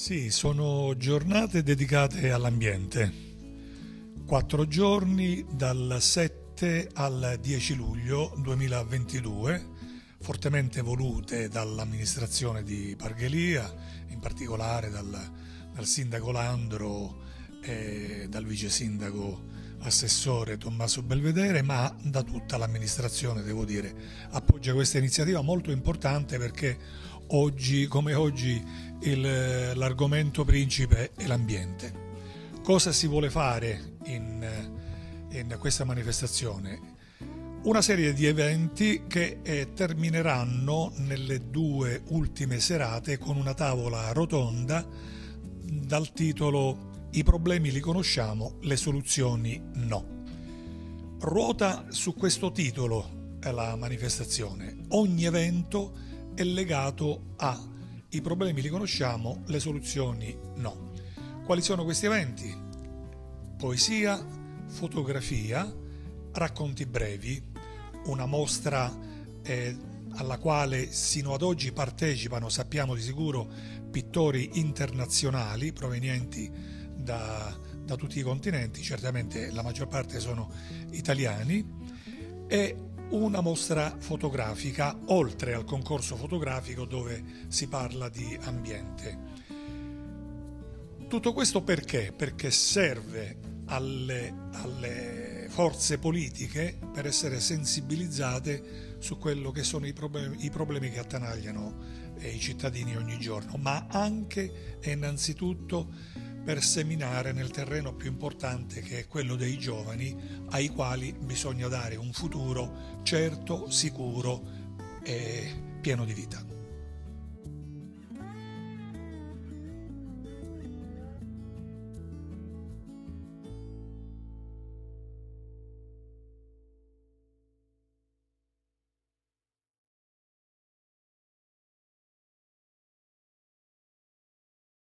Sì, sono giornate dedicate all'ambiente. 4 giorni dal 7 al 10 luglio 2022, fortemente volute dall'amministrazione di Parghelia, in particolare dal sindaco Landro e dal vice sindaco assessore Tommaso Belvedere, ma da tutta l'amministrazione, devo dire, appoggia questa iniziativa molto importante perché oggi come oggi l'argomento principe è l'ambiente. Cosa si vuole fare in questa manifestazione? Una serie di eventi che termineranno nelle due ultime serate con una tavola rotonda dal titolo "I problemi li conosciamo, le soluzioni no". Ruota su questo titolo la manifestazione. Ogni evento è legato a "I problemi li conosciamo, le soluzioni no". Quali sono questi eventi? Poesia, fotografia, racconti brevi, una mostra alla quale sino ad oggi partecipano, sappiamo di sicuro, pittori internazionali provenienti da tutti i continenti, certamente la maggior parte sono italiani, e una mostra fotografica, oltre al concorso fotografico dove si parla di ambiente. Tutto questo perché? Perché serve alle forze politiche per essere sensibilizzate su quello che sono i problemi che attanagliano i cittadini ogni giorno, ma anche e innanzitutto per seminare nel terreno più importante, che è quello dei giovani, ai quali bisogna dare un futuro certo, sicuro e pieno di vita.